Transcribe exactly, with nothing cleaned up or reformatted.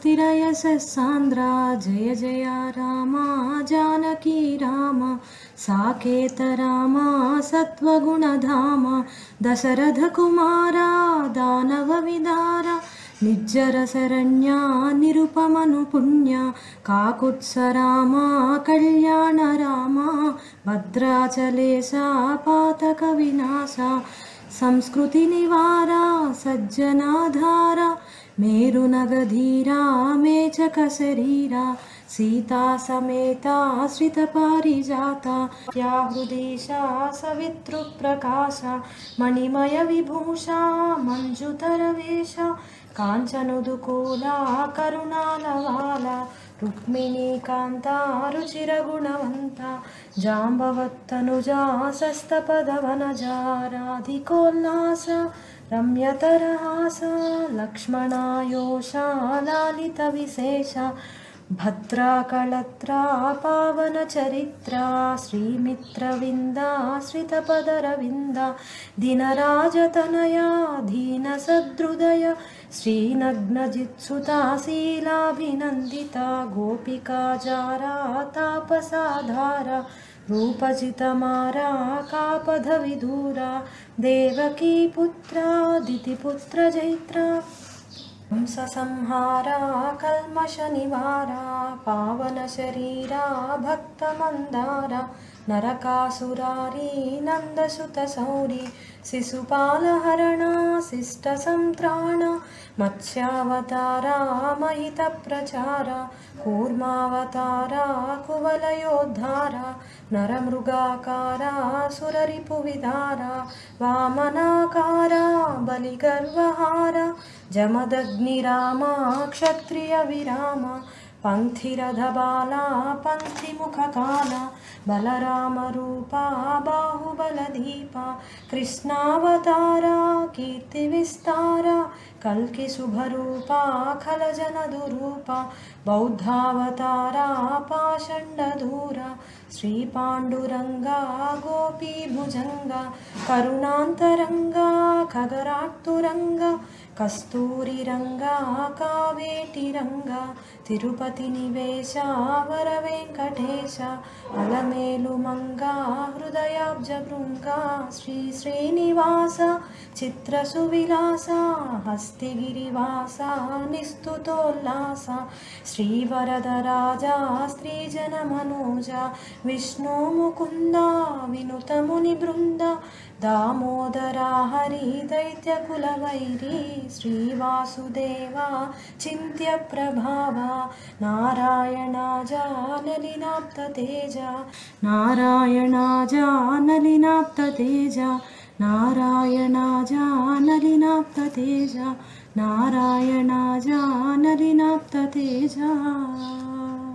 भक्तिरयससान्द्रा जय जय रामा जानकी रामा साकेत रामा सत्त्वगुणधामा दशरथकुमारा दानवविदारा निर्जरशरण्या निरुपमनुपुण्या काकुत्सरामा कल्याण रामा भद्राचलेशा पातकविनाशा संस्कृतिनिवारा सज्जनाधारा मेरुनगधीरा मेचकशरीरा सीता समेता श्रितपारिजाता या हृदीशा सवितृप्रकाशा मणिमयविभूषा मञ्जुतरवेशा काञ्चनुदुकूला करुणालवाला रुक्मिणीकान्ता रुचिरगुणवन्ता जाम्बवत्तनुजा सस्तपदवनजा राधिकोल्लासा रम्यतरहासा लक्ष्मणायोषा लालितविशेषा भद्राकळत्रा पावनचरित्रा श्रीमित्रविन्दा श्रितपदरविन्दा दिनराजतनया दीनसदृदया श्रीनग्नजित्सुता शीलाभिनन्दिता गोपिकाजारा तापसाधारा रूपजितमारा कापधविदूरा देवकी पुत्रा दितिपुत्र जैत्रा हंससंहारा कल्मषनिवारा पावनशरीरा भक्तमन्दारा नरकासुरारी नन्दसुतसौरी शिशुपालहरणा शिष्टसन्त्राणा मत्स्यावतारा महितप्रचारा कूर्मावतारा कुवलयोद्धारा नरमृगाकारा सुररिपुविदारा वामनाकारा बलिगर्वहारा जमदग्निरामा क्षत्रियविरामा पंथिरधबाला पंथिमुखकाला बलरामरूपा बाहुबलदीपा कृष्णावतारा कीर्तिविस्तारा कल्किशुभरूपा खलजनदुरूपा बौद्धावतारा पाषण्डधूरा श्रीपाण्डुरङ्गा गोपीभुजङ्गा करुणान्तरङ्गा खगराट्तुरङ्गा कस्तूरिरङ्गा कावेटिरङ्गा तिरुपतिनिवेशा वरवेङ्कटेशा अलमेलुमङ्गा हृदयाब्जभृङ्गा श्री श्रीनिवासा चित्रसुविलासा हस्तिगिरिवासा निस्तुतोल्लासा श्रीवरदराजा स्त्रीजनमनोजा विष्णुमुकुन्दा विनुतमुनिबृन्दा दामोदरा हरि दैत्यकुलवैरी श्रीवासुदेवा चिन्त्यप्रभावा नारायणा जानलिनाप्ततेजा नारायणा जानलिनाप्ततेजा नारायणा जानलिनाप्ततेजा नारायणा जानलिनाप्ततेजा।